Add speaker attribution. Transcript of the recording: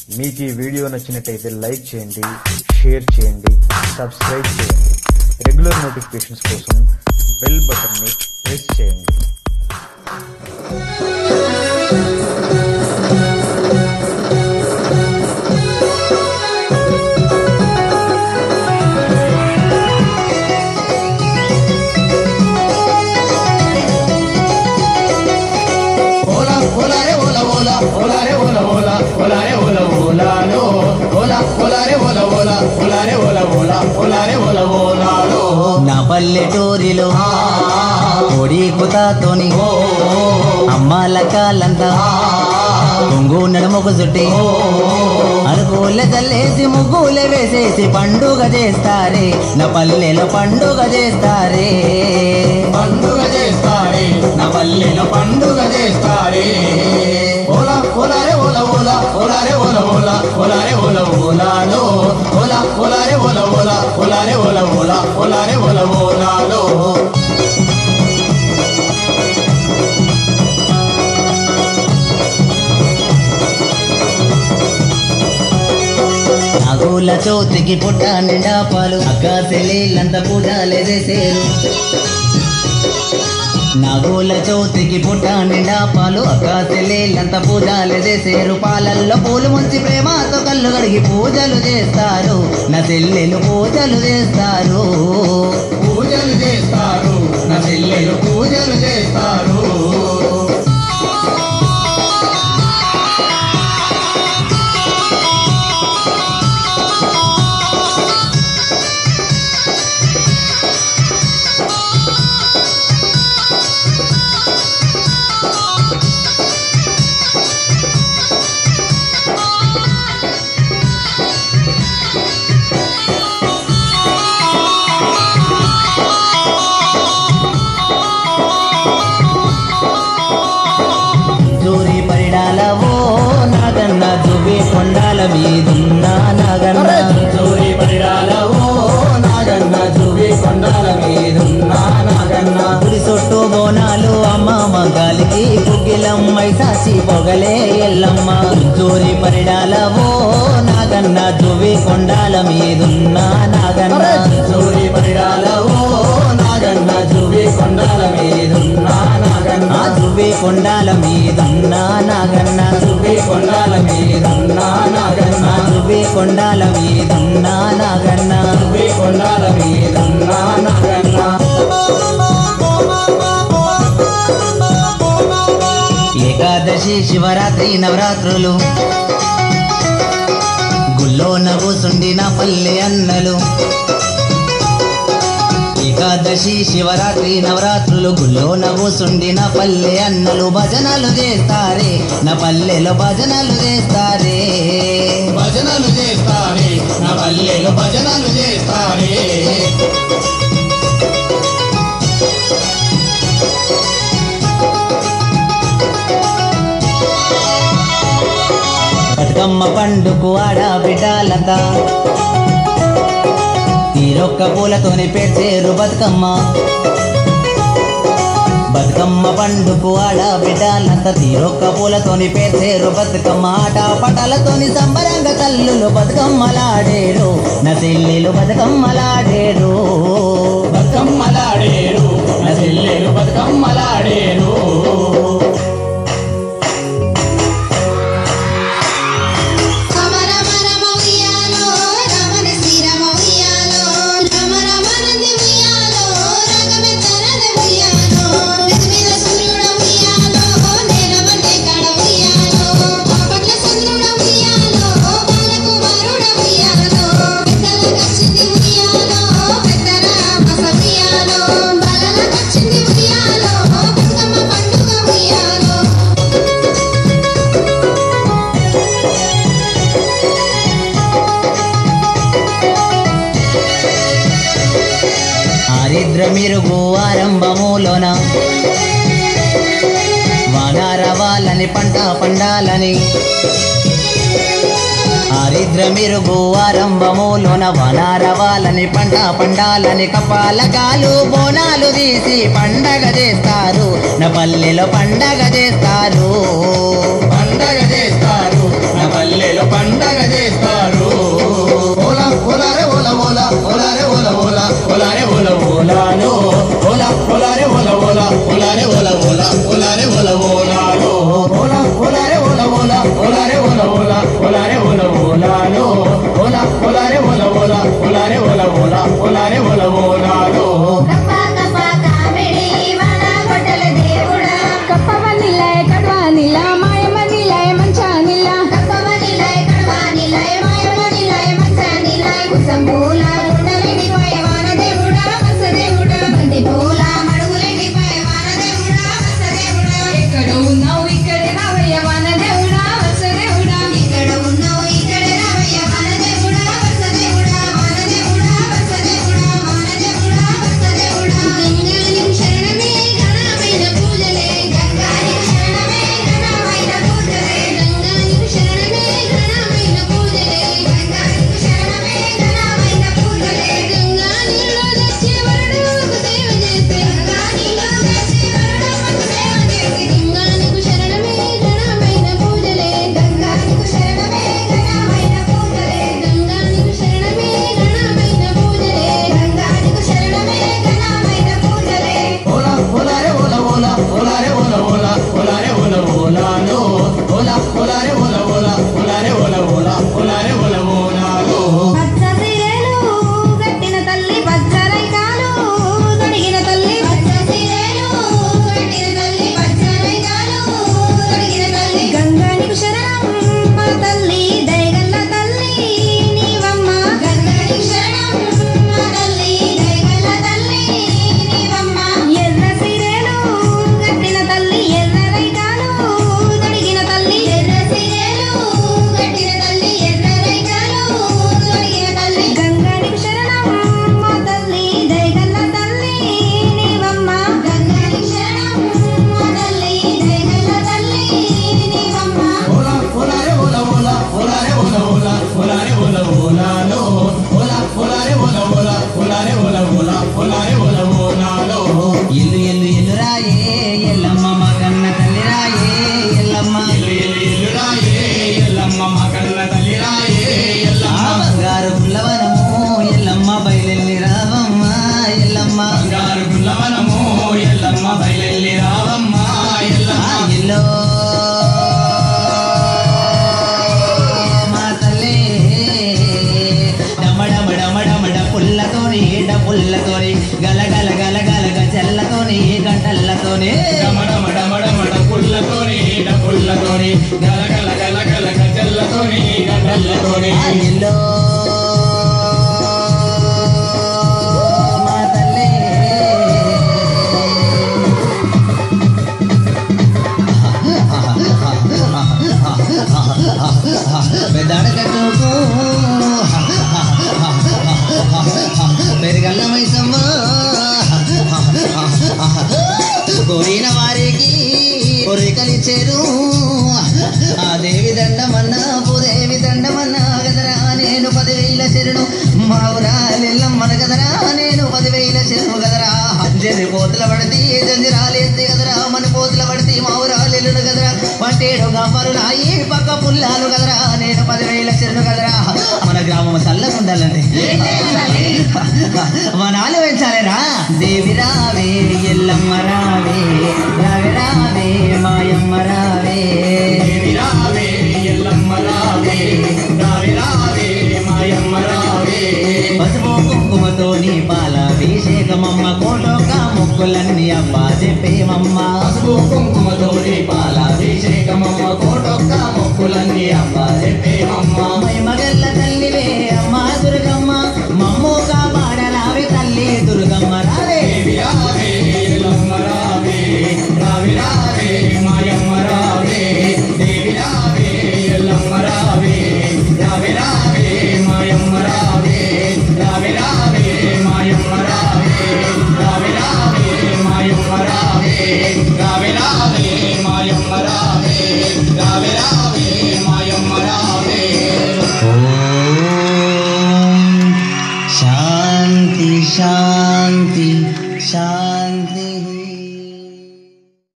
Speaker 1: మీకు ఈ వీడియో నచ్చినట్టయితే లైక్ చేయండి, షేర్ చేయండి, సబ్స్క్రైబ్ చేయండి. రెగ్యులర్ నోటిఫికేషన్స్ కోసం బెల్ బటన్ని ప్రెస్ చేయండి.
Speaker 2: నా పల్లెటూరిలో కోడి కుతాతోని అమ్మాల కాలంతా కొంగు నడుముకు చుట్టి అరుగుల చల్లేసి ముగ్గుల వేసేసి పండుగ చేస్తారే. నా పల్లెలో పండుగ చేస్తారే, పండుగ చేస్తారే, నా పల్లెలో పండుగ చేస్తారే. ఓలా ఓలారే ఓలా ఓలా ఓలారే ఓలా ఓలా ఓలారే ఓలా ఓలాలో ఓలా ఓలారే ఓలా ఓలా ఓలారే ఓలా ఓలా ఓలారే ఓలా ఓలాలో. నాగుల చౌతికి పుట్ట నిండా పాలు అక్కాసెలీలంతా పూజలే చేసేరు. నాగుల చౌతికి పుట్ట నిండా పాలు అక్కాసెలీలంతా పూజలే చేసేరు. పాలల్లో పూలు ముంచి ప్రేమతో కళ్ళు కడిగి పూజలు చేస్తారు. నా చెల్లెలు పూజలు చేస్తారు, పూజలు చేస్తారు, నా చెల్లెలు పూజలు చేస్తారు. నాగన్న జుబి కొండాల మీదున్నా నాగన్న జోరి పరిడాలవో నాగన్న జుబి కొండాల మీదున్నా నాగన్న. గుడి చుట్టూ బోనాలు అమ్మ మగాలికి గుగ్గిలమ్మై సాసి పొగలే ఎల్లమ్మ. జోరి పరిడాలవో నాగన్న జుబి కొండాల మీదున్నా నాగన్న జోరి పరిడాలవో నాగన్న జుబి కొండాల మీదున్నా నాగన్న జుబి కొండాల మీదున్నా నాగన్న జుబి కొండాల మీదున్నా నాగన్న జుబి కొండాల మీదున్నా నాగన్న జుబి కొండాల మీదున్నా నాగన్న. ఏకాదశి శివరాత్రి నవరాత్రులు గుళ్ళో నవ్వుసుండి నా పల్లె అన్నలు. ఏకాదశి శివరాత్రి నవరాత్రులు గుళ్ళో నవ్వుసుండి నా పల్లె అన్నలు. భజనలు చేస్తారే, నా పల్లెలో భజనలు చేస్తారే, భజనలు చేస్తారే, నా పల్లెలో భజనలు చేస్తారే. బతుకమ్మ పండుకు ఆడబిడ్డలంతా తీరొక్క పూలతోని పేర్చేరు బతుకమ్మ. బతుకమ్మ పండుకు ఆడబిడ్డలంతా తీరొక్క పూలతోని పేర్చేరు బతుకమ్మ. ఆట పటాలతోని సంబరంగా తల్లులు బతుకమ్మలాడేరు. నా చెల్లెలు బతుకమ్మలాడేరు, బతుకమ్మలాడేరు, నా చెల్లెలు బతుకమ్మలాడేరు. మిరుగు ఆరంభములోన వానారవాలని పంట పండాలని. ఆరిద్ర మిరుగు ఆరంభములోన వానారవాలని పంట పండాలని. కపాలకాలు బోనాలు తీసి పండగ చేస్తారు. నా పల్లెలో పండగ చేస్తారు, పండగ చేస్తారు, నా పల్లెలో పండగ
Speaker 3: ఓలారే ఓల ఓల ఓలారే ఓల ఓలాలో ఓలా ఓలారే ఓల ఓల ఓలారే ఓల ఓల ఓలారే ఓల ఓలాలో
Speaker 2: ఎల్లు ఎల్లు ఎల్లు రాయే ఎల్లమ్మ మా కన్న తల్లి రాయే ఎల్లమ్మ
Speaker 3: ఎల్లు రాయే ఎల్లమ్మ మా కన్న తల్లి రాయే ఎల్లమ్మ
Speaker 2: బంగారు పుల్లవనము ఎల్లమ్మ బయలెల్లి రావమ్మ ఎల్లమ్మ
Speaker 3: బంగారు గుల్లవనము ఎల్లమ్మ బయలెల్లి రావమ్మ ఎల్లమ్మ
Speaker 2: ఎల్లో మా తల్లి డమడమడమడమడ పుల్లతోని పుల్లతోని గల గల గల గల గజల్లతోని గంటల్లతోని
Speaker 3: డమడమడమడమడ పుల్లతోని పుల్లతోని గల గల గల గల గజల్లతోని గంటల్లతోని
Speaker 2: ఎల్లో మా తల్లి పెద్దాడ కట్టుకు పెరుగల్ల మైసమ్మ కోరిన వారికి కోరికలిచ్చేరు ఆ దేవి దండమన్నా భూదేవి దండమన్నా గదరా నేను 10,000 శరణు మా ఊరాలెల్లమ్మన గదరా నేను 10,000 శరణు గదరా జరి పోతుల పడితే జంజిరాలేస్తే గదరా మన పోతుల పడితే మా ఊరాలెల్లును గదరా పట్టేడు గంపరులాయి పక్క పుల్లాలు గదరా నేను 10,000 శరణు గదరా మన గ్రామం చల్లగా ఉండాలండి వనాలు పెంచాలేరా దేవి రావే ఎల్లమ్మ రావే రావే రావే మాయమ్మ రావే
Speaker 3: రావే ఎల్లమ్మ రావే రావే రావే మాయమ్మ రావే
Speaker 2: పసుపు కుంకుమతోని పాలాభిషేకమమ్మ కోటోక మొక్కులన్నీ అబ్బా చెప్పేమమ్మ
Speaker 3: పసుపు కుంకుమతోని పాలాభిషేకమమ్మ